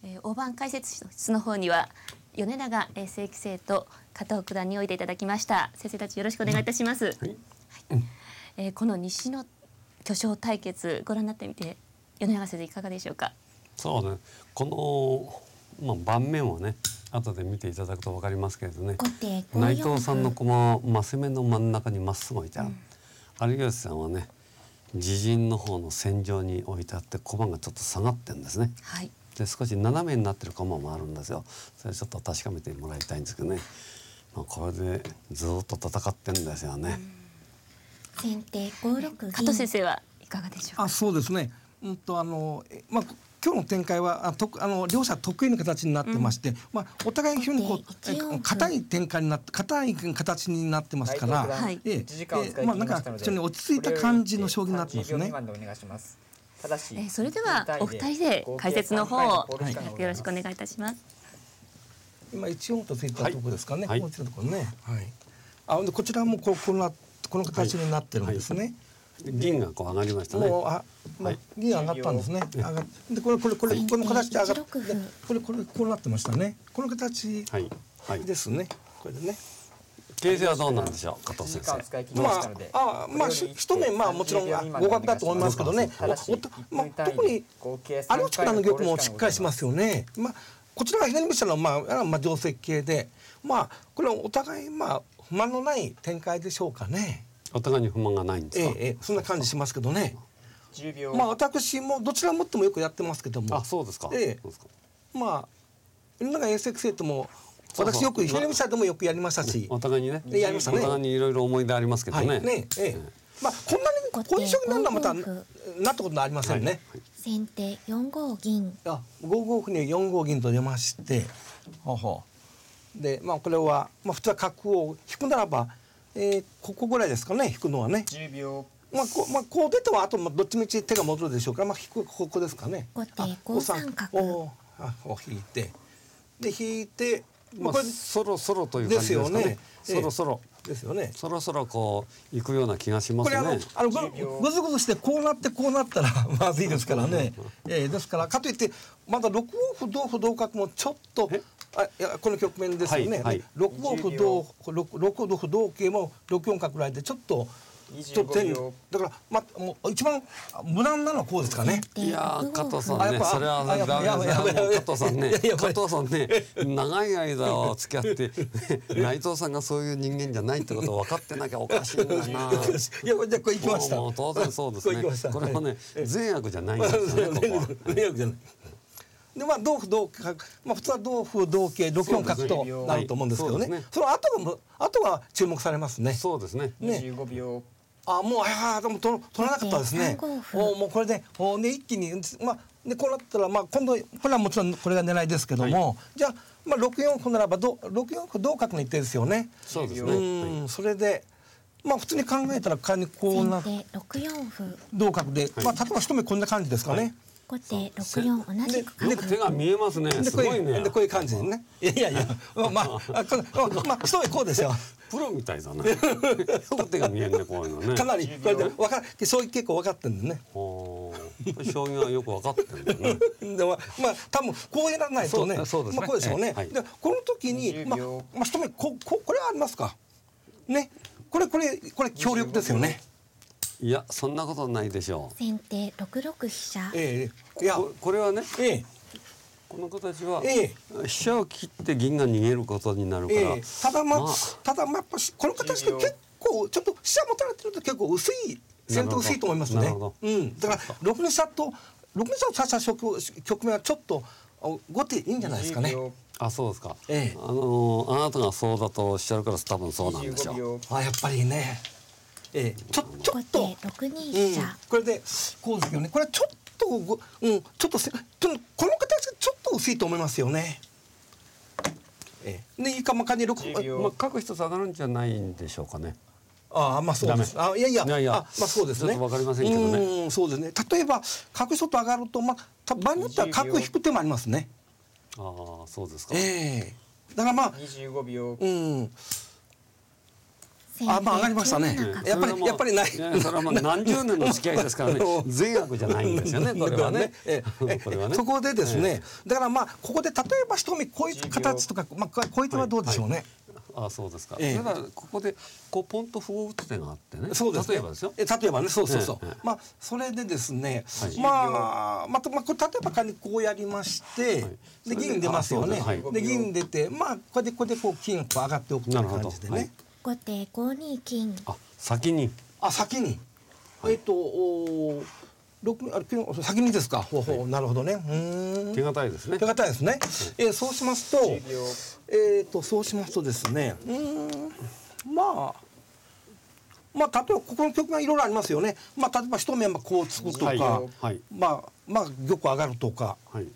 大盤解説室の方には米長正棋聖と加藤九段においでいただきました。先生たちよろしくお願いいたします。この西の巨匠対決ご覧になってみて米長先生いかがでしょうか。 そうね、この、盤面をね後で見ていただくと分かりますけれどね、内藤さんの駒はマス目の真ん中にまっすぐ置いてある、有吉さんはね自陣の方の線上に置いてあって駒がちょっと下がってるんですね、はい、で少し斜めになってる駒もあるんですよ。それちょっと確かめてもらいたいんですけどね、これでずっと戦ってるんですよね。 先手5六銀。加藤先生はいかがでしょうか。 そうですね、今日の展開は両者得意な形になってまして、お互い非常に硬い展開になって硬い形になってますから、なんか非常に落ち着いた感じの将棋になってますね。 それではお二人で解説の方をよろしくお願いいたします。 今1四とついたところですかね。こちらのところね。でこちらもこの形になってるんですね。 銀がこう上がりましたね。 銀上がったんですね。でこの形で上がって、こうなってましたね。この形ですね。これでね。 形勢はどうなんでしょう、加藤先生。 一目もちろん互角だと思いますけどね。特に有吉九段の玉もしっかりしますよね。こちらが左飛車の定石形で、これはお互い不満のない展開でしょうかね。 お互いに不満がないんですか。 そんな感じしますけどね。私もどちらもってもよくやってますけども。 そうですか。 なんか永世生徒も私よく左飛車でもよくやりましたし、 お互いにね、 やりましたね。 お互いにいろいろ思い出ありますけどね。 こんなにこういう将棋になるのはまたなったことありませんね。 先手4五銀。 5五歩に4五銀と出まして、でこれは普通は角を引くならばここぐらいですかね、引くのはね。 10秒。 こう出てはあとどっちみち手が戻るでしょうから、引くここですかね。 後手5三角。 引いて、で引いて、 そろそろという感じですかね。そろそろですよね。 そろそろこう行くような気がしますね。 ぐずぐずしてこうなってこうなったらまずいですからね。ですからかといってまだ6五歩同歩同角もちょっとこの局面ですよね。6五歩同歩同桂も6四角ぐらいでちょっとだからもう一番無難なのはこうですかね。 いや加藤さんね、それは加藤さんね、加藤さんね、長い間お付き合って内藤さんがそういう人間じゃないってことを分かってなきゃおかしいんだな。 いやじゃあこれ行きました。 当然そうですね。これはね善悪じゃないんですよね。 善悪じゃない。で同歩同角、普通は同歩同桂6四角となると思うんですけどね。その後が注目されますね。 そうですね。 25秒。 もうでも取らなかったですね。もうこれで一気にでこうなったら今度これはもちろんこれが狙いですけども、じゃあ6四歩ならば6四歩同角の一手ですよね。 そうですね。 それで普通に考えたら仮にこうなって 6四歩同角で例えば一目こんな感じですかね。 後手6四同じくよく手が見えますね。すごいね。 でこういう感じでね。いや一目こうですよ。 プロみたいだね。よく手が見えるね、こういうのね。 かなりこれでそういう結構分かってるんでね。 将棋はよく分かってるんだね。 で多分こうやらないとね、こうですよね。でこの時に一目これはありますか。ね、これ強力ですよね。 いやそんなことないでしょう。 先手6六飛車。 いやこれはね。この形は飛車を切って銀が逃げることになるから、 ただやっぱこの形で結構ちょっと飛車持たれてると結構薄い先手薄いと思いますね。だから6二飛車を指した局面はちょっと後手いいんじゃないですかね。 そうですか。あなたがそうだとおっしゃるから多分そうなんでしょう。 やっぱりね。ちょっと 6二飛車。 これでこうですけどね。これはちょっとこの形ちょっと薄いと思いますよね。でいいかまかに6 角一つ上がるんじゃないんでしょうかね。 そうです。いやそうですね。 わかりませんけどね。 そうですね。例えば角一つ上がると場合によっては角引く手もありますね。 そうですか。 だから 25秒。 あ、まあ上がりましたね。やっぱりない。 それはもう何十年の付き合いですからね。善悪じゃないんですよね。これはね。これはね。 そこでですね、だからまあここで例えば瞳こういう形とか、まあこういう手はどうでしょうね。 あ、そうですか。だからここでこうポンと歩を打つ手があってね。 そうですね。 例えばですよ。 例えばね、そうそうそう。まあそれでですね、まあこれ例えば仮にこうやりまして、で銀出ますよね。で銀出て、まあこれでこう金を上がっておくという感じでね。 後手5二金。 あ、先に。 先に。先にですか。なるほどね。 手堅いですね。 手堅いですね。そうしますと、そうしますとですね、まあ例えばここの局がいろいろありますよね。まあ例えば一目はこうつくとか、まあ玉上がるとか。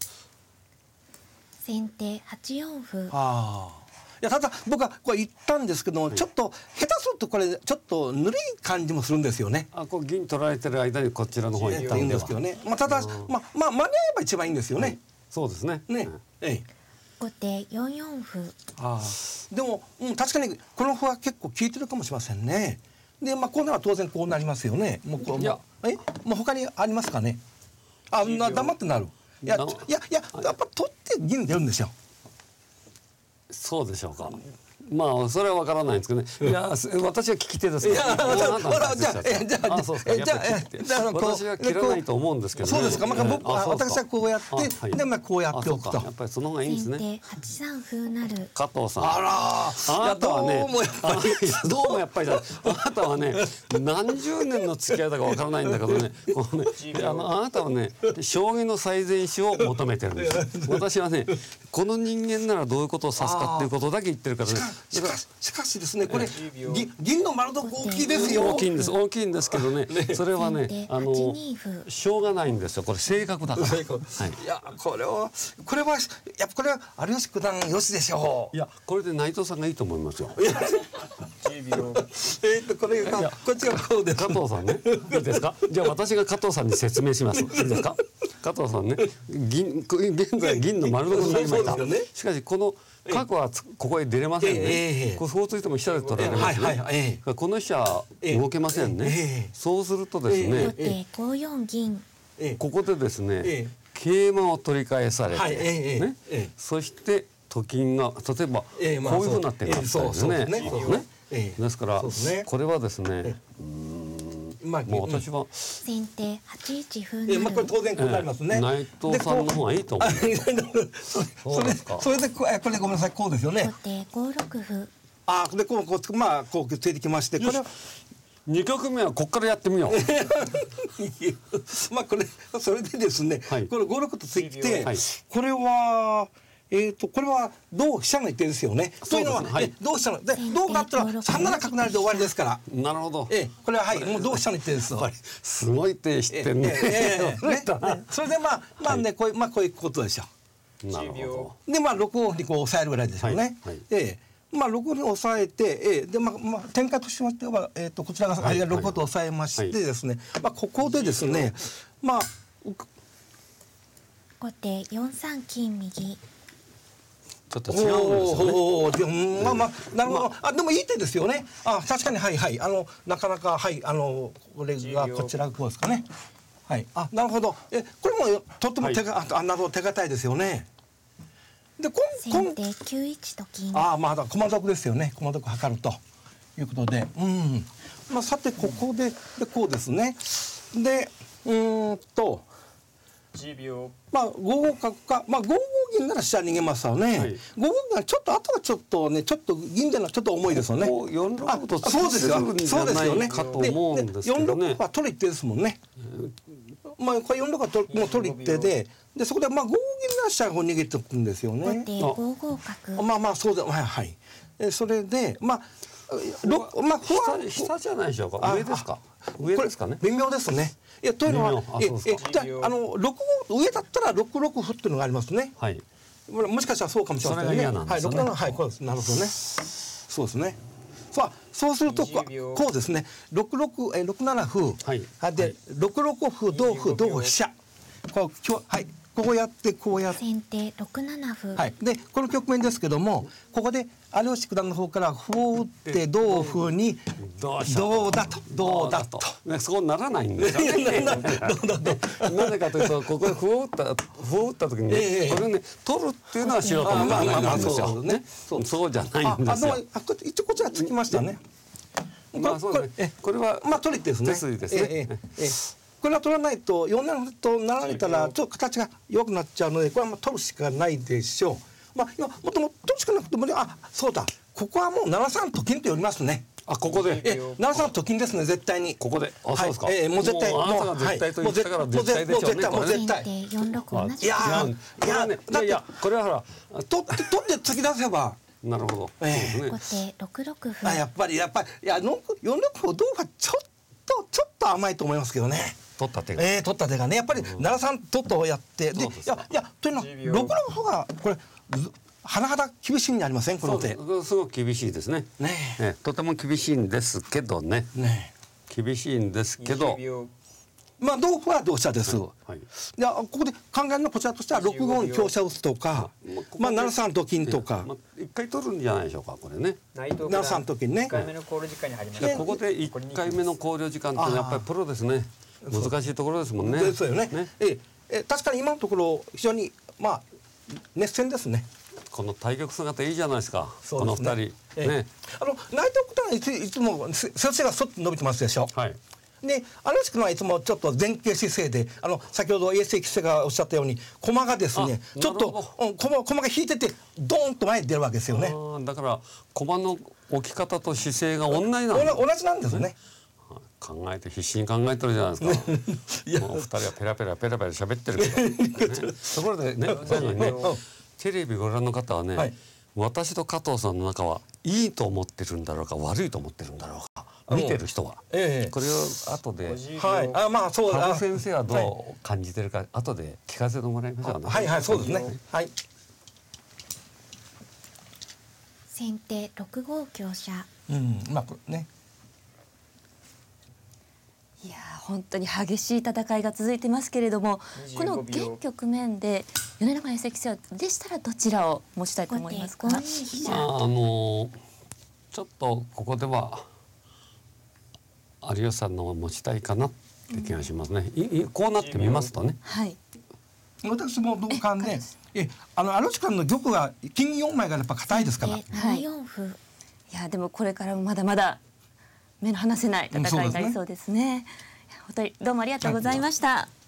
先手8四歩。 いやただ僕はこれ言ったんですけど、ちょっと下手するとこれちょっとぬるい感じもするんですよね。 こう銀取られてる間にこちらの方に行ったんですけどね。 ただ間に合えば一番いいんですよね。 そうですね。 後手4四歩。 でも確かにこの歩は結構効いてるかもしれませんね。でこうなら当然こうなりますよね。もう他にありますかね。黙ってなる。いややっぱ取って銀出るんですよ。 そうでしょうか。まあそれはわからないんですけどね。いや私は聞き手ですから。私は切らないと思うんですけどね。 そうですか。私はこうやってでこうやっておくと。 やっぱりその方がいいんですね。 先手8三歩成。 加藤さん。 あなたはね、どうもやっぱりあなたはね何十年の付き合いだかわからないんだけどね、あなたはね将棋の最善手を求めてるんです。私はねこの人間ならどういうことを指すかっていうことだけ言ってるからね。 しかしですね、これ銀の丸床大きいですよ。 大きいんですけどね、それはねしょうがないんですよ。これ性格だから。いやこれは有吉九段よしでしょう。 いやこれで内藤さんがいいと思いますよ。 これがこっちがこうです。 加藤さんね、いいですか。じゃあ私が加藤さんに説明します。いいですか。加藤さんね、現在銀の丸床になりました。しかしこの角はここへ出れませんね。歩ついても飛車で取られますね。この飛車動けませんね。そうするとですね、 5四銀。 ここでですね、桂馬を取り返されてね、そしてと金が例えばこういうふうになってるんですね。ですからこれはですね、もう私は先手8一歩成。これ当然こうなりますね。 内藤さんの方がいいと思う。 それでこれごめんなさい、こうですよね。 後手5六歩。 でこうついてきまして、これ 2局目はここからやってみよう。 これそれでですね、これ5六とついて、これは同飛車の一手ですよね。というのは同飛車ので同があったら3七角成で終わりですから。 なるほど。 これはもう同飛車の一手です。 すごい手知ってんね。 それでねこういうことでしょう。 なるほど。で6五にこう抑えるぐらいでしょうね。6五に抑えてで展開としましてはこちらが6五と抑えましてですね、ここでですね後手4三金右。 ちょっと違うんですよね。 なるほど。でもいい手ですよね。確かになかなかこれがこちらこうですかね。なるほど。これもとっても手堅いですよね。で先手9一と金。 駒得ですよね。駒得図るということで、さてここでこうですね。で5五角か5五銀なら飛車逃げますわね。5五銀はちょっとあとはちょっと銀でのちょっと重いですよね。 4六とそうですよね。 かと思うんですけどね。 4六は取り一手ですもんね。これ4六はもう取り一手でそこで5五銀なら飛車を逃げておくんですよね。 後手5五角。 そうだ。それで下じゃないでしょうか。上ですか。上ですかね。 微妙ですね。というのは6五上だったら6六歩っていうのがありますね。もしかしたらそうかもしれませんね。6七こうです。なるほどね。そうですね。そうするとこうですね。6七歩で6六歩同歩同飛車。ここうやってこうやって先手6七歩。 はい。でこの局面ですけども、ここで有吉九段の方から歩を打って同歩にどうだとね、そうならないんですよね。なぜかというとここで歩を打った時にね、これね取るっていうのは素人の考えなんですよね。そうじゃないんですよ。 一応こちらつきましたね。 まあそうね。これはまあ取りですね。 手筋ですね。 これは取らないと4七歩となられたらちょっと形が弱くなっちゃうので、これはまあ取るしかないでしょう。まあ今もっとも取るしかなくてもね、そうだ、ここはもう7三と金と寄りますね。 ここで 7三と金ですね、絶対にここで。そうですか。 もう絶対、 もうあなたが絶対と言ったから絶対でしょうね。 もう絶対先手4六同じく。 いやこれはほら取って突き出せば。 なるほど。そうですね。 後手6六歩。 やっぱりいや4六歩同歩はちょっと甘いと思いますけどね。 取った手が。 取った手がね、やっぱり7三ととやってで、いやというのは6六歩がこれ甚だ厳しいんじゃありません、この手。 すごく厳しいですね。とても厳しいんですけどね。厳しいんですけど。 まあ同歩は同飛車です。いやここで考えるのこちらとしては6五に香車を打つとか、まあ7三と金とか。 一回取るんじゃないでしょうか、これね。 7三と金ね。 1回目の考慮時間に入りました。 ここで1回目の考慮時間ってやっぱりプロですね。難しいところですもんね。 ですよね。確かに今のところ非常にまあ熱戦ですね。 この対局姿いいじゃないですか。この2人ね。 内藤九段はいつも背筋がそっと伸びてますでしょ。 はい。 で有吉君はいつもちょっと前傾姿勢で、先ほど衛生棋士がおっしゃったように駒がですねちょっと駒が引いててドーンと前に出るわけですよね。 だから駒の置き方と姿勢が同じなんですね。 同じなんですね。 必死に考えてるじゃないですか。もう2人はペラペラ喋ってるけど。ところでね、最後にね、テレビご覧の方はね、私と加藤さんの中はいいと思ってるんだろうか悪いと思ってるんだろうか。見てる人は、これを後で、 まあそう羽生先生はどう感じてるか後で聞かせてもらいましょうね。 はいそうですね。はい。 先手6五香車。 まあね。 いや本当に激しい戦いが続いてますけれども、この現局面で米長永世棋聖でしたらどちらを持ちたいと思いますか。 ちょっとここでは有吉さんのを持ちたいかなって気がしますね。こうなってみますとね。 はい。 私も同感で、有吉君の玉が金4枚がやっぱ硬いですから。 7四歩。 いやでもこれからもまだまだ目の離せない戦いになりそうですね。本当にどうもありがとうございました。